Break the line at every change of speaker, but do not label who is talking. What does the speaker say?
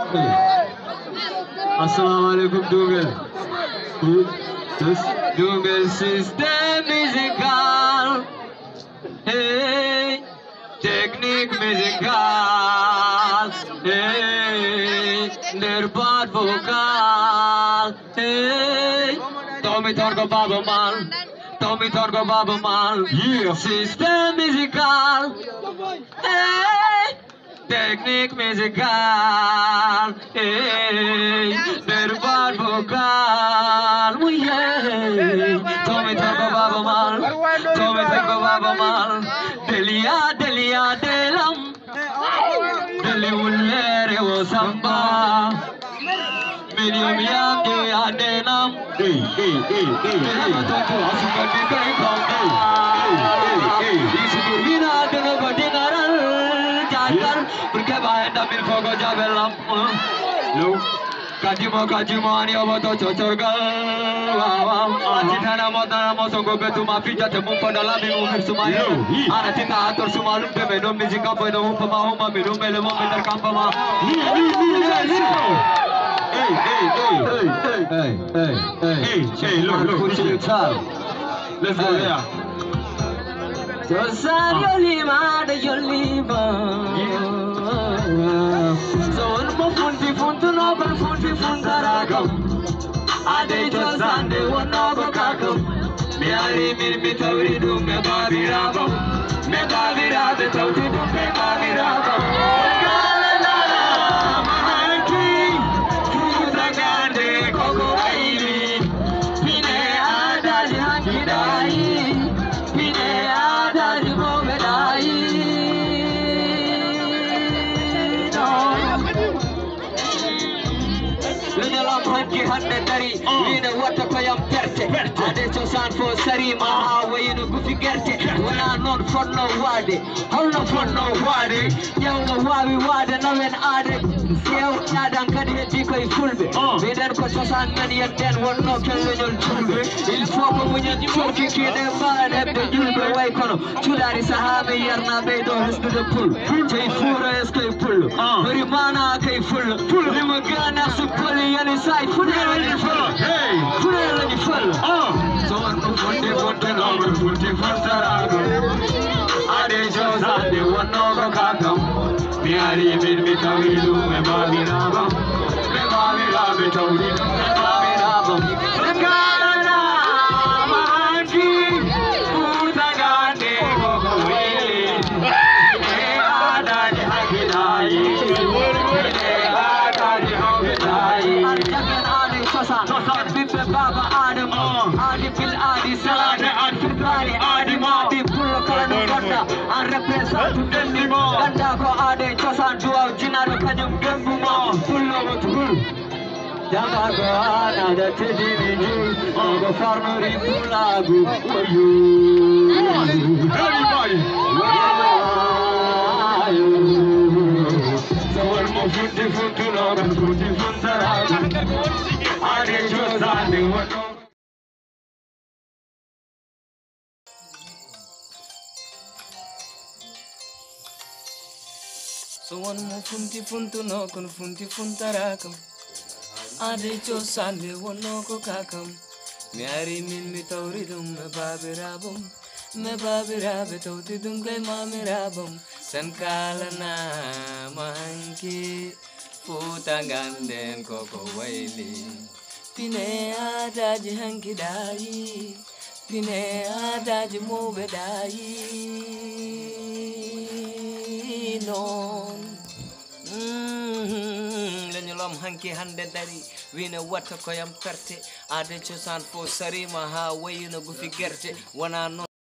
Assalamualaikum Dougal. Dougal system musical. Hey, technique musical. Hey, निर्बाध vocal. Hey, Tommy Torgo Baba Man. Tommy Torgo Baba Man. Yeah, system musical. Hey. Technique musical, hey, निर्बाध vocal, Tommy Torgo Baba Mal, Tommy Torgo Baba Mal, Delia Delia Delam, Deli Ullere wo samba, Medium Yam de Adenam, Matoku Asuka de Kaikom, Isugina de Nobodinaral. Porque vai dar mil fogo de abelam. Lu, Kajimo ani oboto chochorgal. Atithana modana mosongo betu mafija te mumpada la mi umir sumayo. Anathita ator sumalum te meno musica poi no upama uma menu mele mo meter kampama. Hey, look, let's go there. Rosario Lima de Yoliva. So no funti funtu no ban funti funtaragam. Ade josande wonogo kakam. Me ari mi tawri du me babirabam. Me babirabe tawti du me babirabam. Kalala mahanki futagande koko aili. Pine adali hankidai. Wata koyam perte ade chosan fo sari ma wayno gufi gerte wala non fonno wade holno fonno wade yawno wawi wade nawen ade sew nyadan kadi heddi koy fulbe beden ko chosan men yedden wonno kelleñol fulbe il faut ko muñen forki kide baade be julbe way kono tulari sahabe yarna be do hesdude pul tay fura eskay pul bari mana kay ful lima gana su poli yani sai fulere ni ful hey fulere ni ful so on ko fonde no funti fantarago ade josande wonno ko kakam mi ari mi tawilu me babiraba be tawdi me babiraba kana manki utagande gogowe adani hakidai adani hakidai Sosan bibe baba adam adi fil adi salade adi filari adi ma di pullo kala no gonda an represent denni mo ganda ko ade chosan duwa jinaro kanyum gembu mo pullo mo tul jama ko ana da tedi ni go farno ri pulagu oyu everybody so mo futti no gan futti funtara ade josande wono so one mo funti funtu no kon funti funtarakam ade josande wono ko kakam mi ari min mi tawridum me babirabe tawti dum kay mamirabam sankalana manki futanganden koko waili pine adaji hankidai pine adaji mobedai non lenyolom hanki hande dari wina wata koyam perte ade chosan fo sarima ha wayino gufi gerte wana non